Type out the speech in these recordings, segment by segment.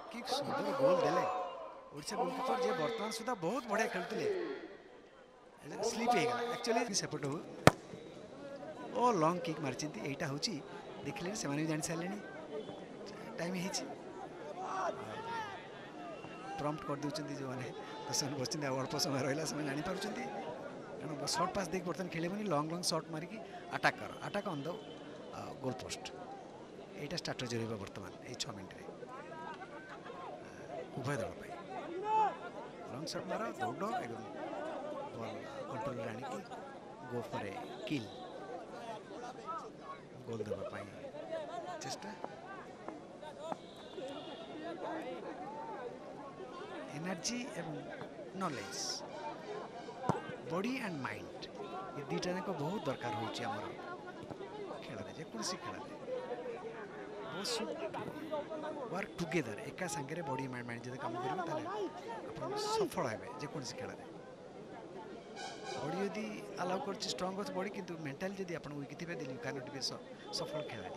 कि सुंदर गोल देले ओडिशा गोलकीपर जे वर्तमान सुधा बहुत बढ़िया खेलुले स्लिप हो गला एक्चुअली सेपट ओ लॉन्ग किक मारचिंती एटा होची देखले से माने जानि सालेनी टाइम हिची प्रॉम्प्ट कर दउचंती जो माने पसंद बचंती अल्प समय रहला से जानि पारुचंती कारण शॉर्ट पास देख बर्तन खेलेबनी लॉन्ग लॉन्ग शॉट मारी की अटैक कर attack on the goalpost एटा स्ट्रेटजी रहबा वर्तमान ए 6 मिनिट रे उभय दल पे लॉन्ग शॉट मारो दौड़ एकदम बॉल कंट्रोल रानी की गो फॉर ए किल गोल देबा पाई चेष्टा एनर्जी एवं नॉलेज बॉडी एंड माइंड ये दुटा जाक बहुत दरकार होची हमर खेल रे जे कोनसी खेल रे वर्क टुगेदर एका संगे बॉडी माइंड जब काम करेंगे ताले अपन सफल हेबे जे कोनसी खेल रे बॉडी यदि अलाउ कर स्ट्रांग हो बॉडी किंतु मेंटल यदि अपन वीक थिबे then you can not be सफल खेलाड़ी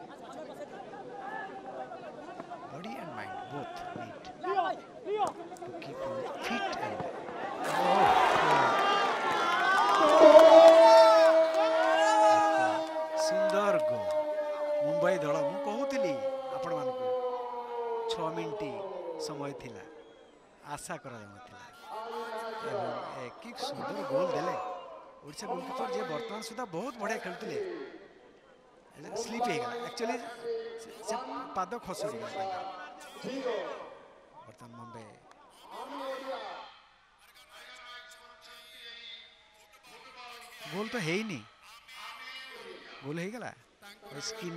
body and mind both need to keep fit and सुंदर गो मुंबई दल मु कहूली आपण मानक 6 मिनिट समय थिला आशा करा जाउथिला कि सुंदर गोल देले ओडिशा गोलकीपर जे वर्तमान सुधा बहुत बढ़िया खेलुले स्लिप हो गला एक्चुअली से पाद खसुरी वर्तमान मुंबई गोल तो है ही नहीं गोल हो गला स्क्रीन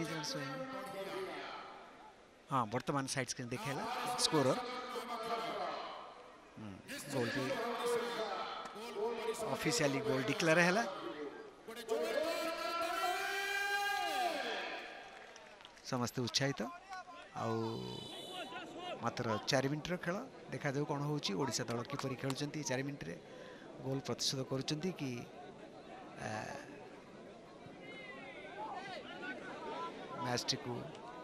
हाँ वर्तमान साइड स्क्रीन देखेला स्कोरर गोल भी ऑफिशियली गोल डिक्लेयर है समस्ते उत्साहित आउ मात्र 4 मिनिट खेल देखा जाऊ कौन होची ओडिशा दल किपरि खेलुचंती 4 मिनिट रे गोल प्रतिशत करुचंती कि मैच को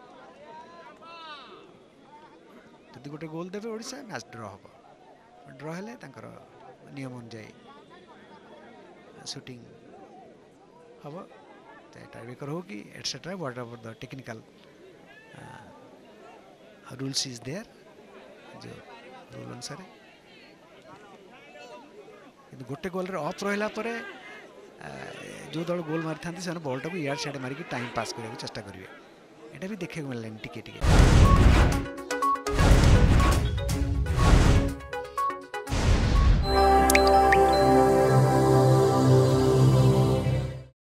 यदि गोटे गोल देवे ओडिशा मैच ड्रॉ हम ड्रॉ हेले तांकर नियम अनुसार शूटिंग हम टाइब्रेकर हो कि etcetera whatever the technical rules is there जो रूल अनुसार गोटे गोल रे ऑफ रहिला परे जो दल गोल मारी था बॉल टाक इयार सियाड़े मारिकी टाइम पास करने चेष्टा करेंगे यहाँ भी देखा मिललानी टिके